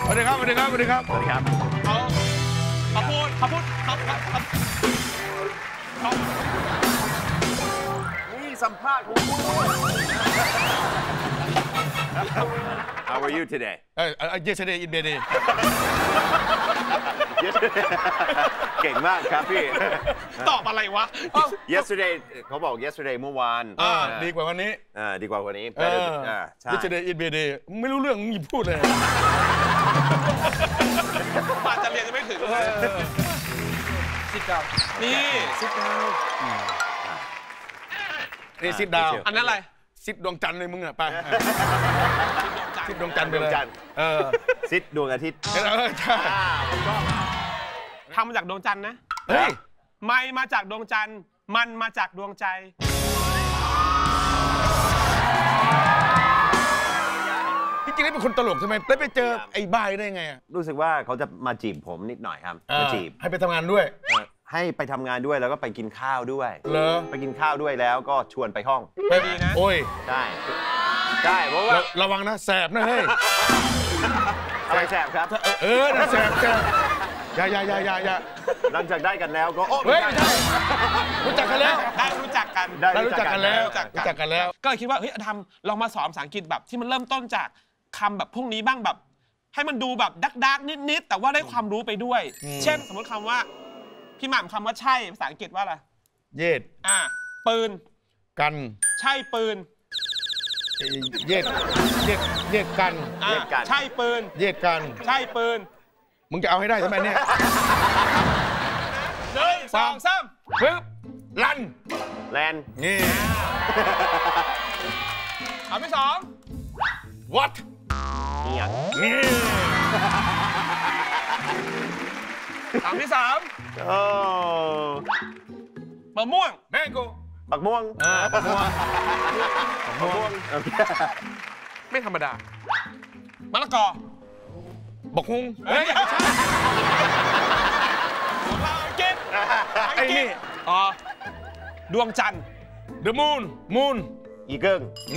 สวัสดีครับสวัสดีครับสวัสดีครับสวัสดีครับเขาพูดนี่สัมภาษณ์ของคุณ How are you today? Yesterday in Benin เก่งมากครับพี่ตอบอะไรวะ Yesterday เขาบอก yesterday เมื่อวานดีกว่าวันนี้ดีกว่าวันนี้ใช่ Yesterday in Benin ไม่รู้เรื่องมึงหยิบพูดเลยมาจะเรียนจะไม่ถึงซิดดาวนี่ซิดดาวนี่ซิดดาวอันนั้นอะไรซิดดวงจันทร์เลยมึงอะไปซิดดวงจันทร์ไปเลยซิดดวงอาทิตย์ใช่ทำมาจากดวงจันทร์นะเฮ้ยไม่มาจากดวงจันทร์มันมาจากดวงใจจริงๆแล้วเป็นคนตลกใช่ไหมแล้วไปเจอไอ้บ้าได้ไงรู้สึกว่าเขาจะมาจีบผมนิดหน่อยครับมาจีบให้ไปทำงานด้วยให้ไปทำงานด้วยแล้วก็ไปกินข้าวด้วยเหรอไปกินข้าวด้วยแล้วก็ชวนไปห้องไปดีนะโอ้ยได้เพราะว่าระวังนะแสบนะเฮ้ยอะไรแสบครับนะแสบอย่าหลังจากได้กันแล้วก็เฮ้ยรู้จักกันแล้วได้รู้จักกันแล้วก็คิดว่าเฮ้ยทำลองมาสอนภาษาอังกฤษแบบที่มันเริ่มต้นจากคำแบบพวกนี้บ้างแบบให้มันดูแบบดักนิดแต่ว่าได้ความรู้ไปด้วยเช่นสมมติคำว่าพี่หม่ำคำว่าใช่ภาษาอังกฤษว่าอะไรเย็ดปืนกันใช่ปืนเย็ดกันใช่ปืนเย็ดกันใช่ปืนมึงจะเอาให้ได้ทำไมเนี่ย 1 2 3 ปึ๊บลันแลนนี่เอาที่2 what นี่คำที่3มะม่วงแมงโก้บักม่วงไม่ธรรมดามะละกอบักฮุงเฮ้ยอังกฤษไอ้นี่ดวงจันทร์ The moon อีเกิ้ง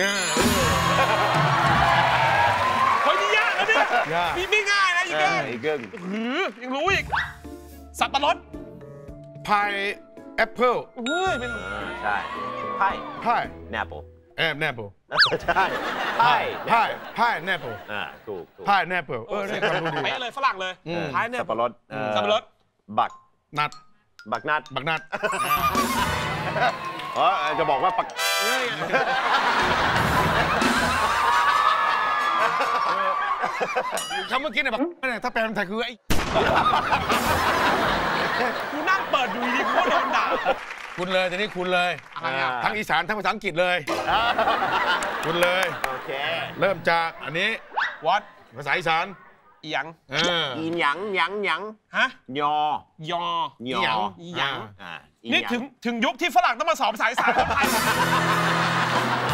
เฮ้ยนี่ยากนะเนี่ยไม่ง่ายนะอีเกิ้งยังรู้อีกสับปะรดพายแอปเปิลใช่พายแนปเปิลแนปเปิลใช่พายแนปเปิลถูกพายแนปเปิลได้ความรู้ดีไปเลยฝรั่งเลยพายแนปเปิลสับปะรดบักนัดจะบอกว่าปักคำเมื่อกี้เนี่ยถ้าแปลเป็นไทยคือไอ้กูนั่งเปิดดูดีกูโดนด่าคุณเลยทีนี้คุณเลยทั้งอีสานทั้งภาษาอังกฤษเลยคุณเลยโอเคเริ่มจากอันนี้ what ภาษาอีสานอีหยังหยังฮะยนี่ถึงยุคที่ฝรั่งต้องมาสอนภาษาอีสานคนไทย